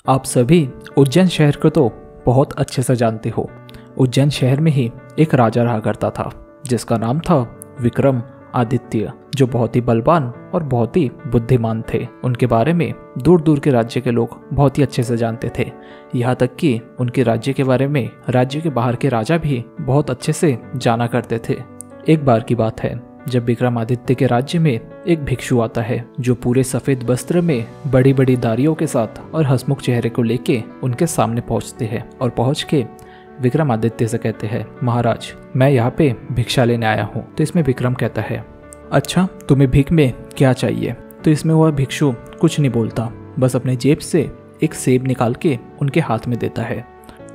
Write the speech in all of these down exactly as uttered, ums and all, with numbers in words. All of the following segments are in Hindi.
आप सभी उज्जैन शहर को तो बहुत अच्छे से जानते हो। उज्जैन शहर में ही एक राजा रहा करता था जिसका नाम था विक्रम आदित्य, जो बहुत ही बलवान और बहुत ही बुद्धिमान थे। उनके बारे में दूर दूर के राज्य के लोग बहुत ही अच्छे से जानते थे। यहाँ तक कि उनके राज्य के बारे में राज्य के बाहर के राजा भी बहुत अच्छे से जाना करते थे। एक बार की बात है जब विक्रमादित्य के राज्य में एक भिक्षु आता है जो पूरे सफेद वस्त्र में बड़ी बड़ी दाढ़ियों के साथ और हंसमुख चेहरे को लेके उनके सामने पहुंचते हैं और पहुंच के विक्रमादित्य से कहते हैं, महाराज मैं यहाँ पे भिक्षा लेने आया हूँ। तो इसमें विक्रम कहता है, अच्छा तुम्हें भीख में क्या चाहिए? तो इसमें वह भिक्षु कुछ नहीं बोलता, बस अपने जेब से एक सेब निकाल के उनके हाथ में देता है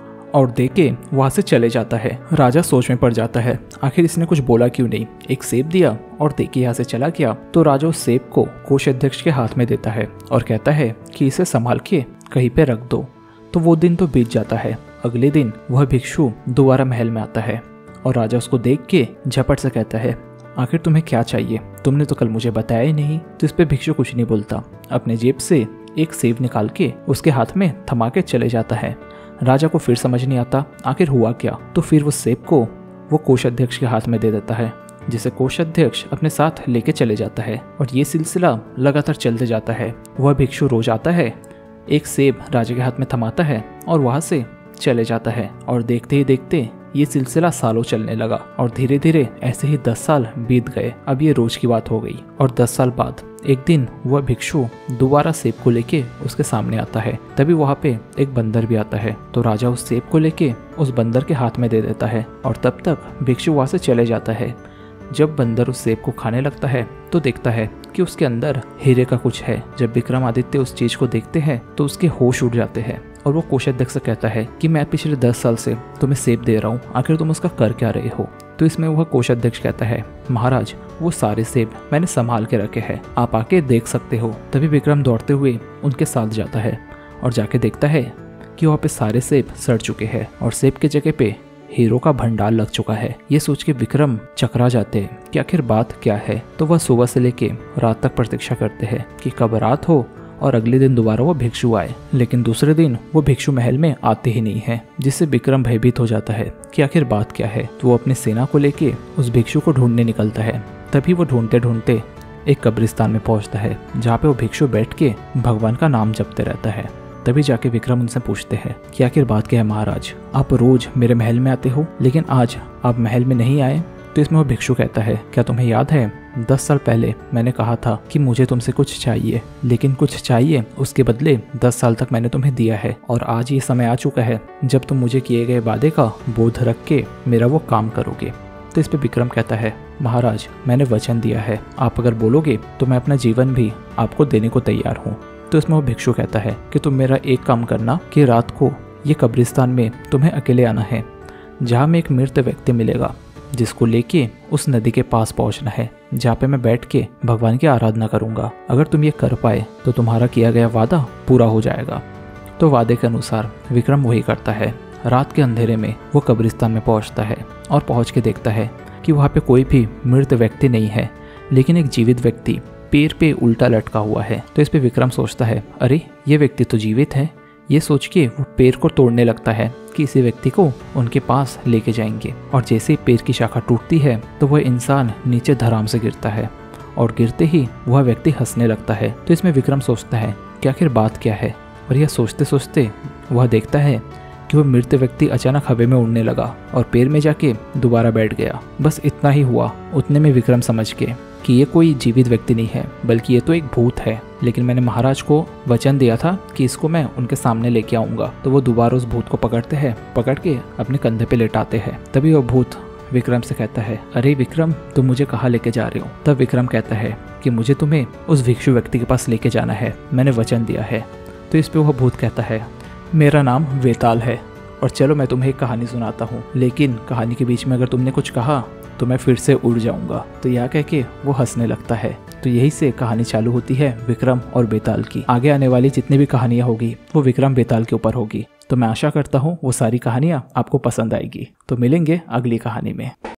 और दे के वहाँ से चले जाता है। राजा सोच में पड़ जाता है, आखिर इसने कुछ बोला क्यों नहीं, एक सेब दिया और दे के यहाँ से चला गया। तो राजा उस सेब को कोषाध्यक्ष के हाथ में देता है और कहता है कि इसे संभाल के कहीं पे रख दो। तो वो दिन तो बीत जाता है। अगले दिन वह भिक्षु दोबारा महल में आता है और राजा उसको देख के झपट से कहता है, आखिर तुम्हें क्या चाहिए, तुमने तो कल मुझे बताया ही नहीं। तो इस पे भिक्षु कुछ नहीं बोलता, अपने जेब से एक सेब निकाल के उसके हाथ में थमा के चले जाता है। राजा को फिर समझ नहीं आता आखिर हुआ क्या। तो फिर वो सेब को वो कोषाध्यक्ष के हाथ में दे देता है, जिसे कोषाध्यक्ष अपने साथ लेके चले जाता है और ये सिलसिला लगातार चलते जाता है। वह भिक्षु रोज आता है, एक सेब राजा के हाथ में थमाता है और वहां से चले जाता है और देखते ही देखते ये सिलसिला सालों चलने लगा और धीरे धीरे ऐसे ही दस साल बीत गए। अब ये रोज की बात हो गई और दस साल बाद एक दिन वह भिक्षु दोबारा सेब को लेके उसके सामने आता है। तभी वहाँ पे एक बंदर भी आता है। तो राजा उस सेब को लेके उस बंदर के हाथ में दे देता है और तब तक भिक्षु वहाँ से चले जाता है। जब बंदर उस सेब को खाने लगता है तो देखता है कि उसके अंदर हीरे का कुछ है। जब विक्रमादित्य उस चीज को देखते हैं तो उसके होश उड़ जाते हैं और वो कोषाध्यक्ष से कहता है कि मैं पिछले दस साल से तुम्हें सेब दे रहा हूँ, आखिर तुम उसका कर क्या रहे हो? तो इसमें वह कोषाध्यक्ष कहता है, महाराज वो सारे सेब मैंने संभाल के रखे हैं, आप आके देख सकते हो। तभी विक्रम दौड़ते हुए उनके साथ जाता है और जाके देखता है कि वहाँ पे सारे सेब सड़ चुके हैं और सेब के जगह पे हीरो का भंडार लग चुका है। ये सोच के विक्रम चकरा जाते हैं कि आखिर बात क्या है। तो वह सुबह से लेके रात तक प्रतीक्षा करते हैं कि कब रात हो और अगले दिन दोबारा वो भिक्षु आए। लेकिन दूसरे दिन वो भिक्षु महल में आते ही नहीं है, जिससे विक्रम भयभीत हो जाता है कि आखिर बात क्या है। तो वो अपनी सेना को लेके उस भिक्षु को ढूंढने निकलता है। तभी वो ढूंढते ढूंढते एक कब्रिस्तान में पहुंचता है जहाँ पे वो भिक्षु बैठ के भगवान का नाम जपते रहता है। तभी जाके विक्रम उनसे पूछते हैं कि आखिर बात क्या है महाराज, आप रोज मेरे महल में आते हो लेकिन आज आप महल में नहीं आए। तो इसमें वो भिक्षु कहता है, क्या तुम्हें याद है दस साल पहले मैंने कहा था कि मुझे तुमसे कुछ चाहिए, लेकिन कुछ चाहिए उसके बदले दस साल तक मैंने तुम्हें दिया है और आज ये समय आ चुका है जब तुम मुझे किए गए वादे का बोध रख के मेरा वो काम करोगे। तो इस पे विक्रम कहता है, महाराज मैंने वचन दिया है, आप अगर बोलोगे तो मैं अपना जीवन भी आपको देने को तैयार हूँ। तो इसमें वो भिक्षु कहता है कि तुम मेरा एक काम करना कि रात को ये कब्रिस्तान में तुम्हें अकेले आना है, जहाँ में एक मृत व्यक्ति मिलेगा जिसको लेके उस नदी के पास पहुंचना है, जहाँ पे मैं बैठ के भगवान की आराधना करूंगा। अगर तुम ये कर पाए तो तुम्हारा किया गया वादा पूरा हो जाएगा। तो वादे के अनुसार विक्रम वही करता है। रात के अंधेरे में वो कब्रिस्तान में पहुंचता है और पहुंच के देखता है कि वहाँ पे कोई भी मृत व्यक्ति नहीं है, लेकिन एक जीवित व्यक्ति पैर पे उल्टा लटका हुआ है। तो इस पे विक्रम सोचता है, अरे ये व्यक्ति तो जीवित है। ये सोच के वो पैर को तोड़ने लगता है कि इसी व्यक्ति को उनके पास लेके जाएंगे। और जैसे ही पैर की शाखा टूटती है तो वह इंसान नीचे धराम से गिरता है और गिरते ही वह व्यक्ति हंसने लगता है। तो इसमें विक्रम सोचता है कि आखिर बात क्या है, और यह सोचते सोचते वह देखता है कि वह मृत व्यक्ति अचानक हवा में उड़ने लगा और पैर में जाके दोबारा बैठ गया। बस इतना ही हुआ। उतने में विक्रम समझ के कि ये कोई जीवित व्यक्ति नहीं है बल्कि ये तो एक भूत है, लेकिन मैंने महाराज को वचन दिया था कि इसको मैं उनके सामने लेके आऊंगा। तो वो दोबारा उस भूत को पकड़ते हैं, पकड़ के अपने कंधे पे लेटाते हैं। तभी वो भूत विक्रम से कहता है, अरे विक्रम तुम मुझे कहाँ लेके जा रहे हो? तब विक्रम कहता है कि मुझे तुम्हें उस भिक्षु व्यक्ति के पास लेके जाना है, मैंने वचन दिया है। तो इस पे वह भूत कहता है, मेरा नाम वेताल है और चलो मैं तुम्हें एक कहानी सुनाता हूँ, लेकिन कहानी के बीच में अगर तुमने कुछ कहा तो मैं फिर से उड़ जाऊंगा। तो यह कह के वो हंसने लगता है। तो यही से कहानी चालू होती है विक्रम और बेताल की। आगे आने वाली जितनी भी कहानियां होगी वो विक्रम बेताल के ऊपर होगी। तो मैं आशा करता हूँ वो सारी कहानियां आपको पसंद आएगी। तो मिलेंगे अगली कहानी में।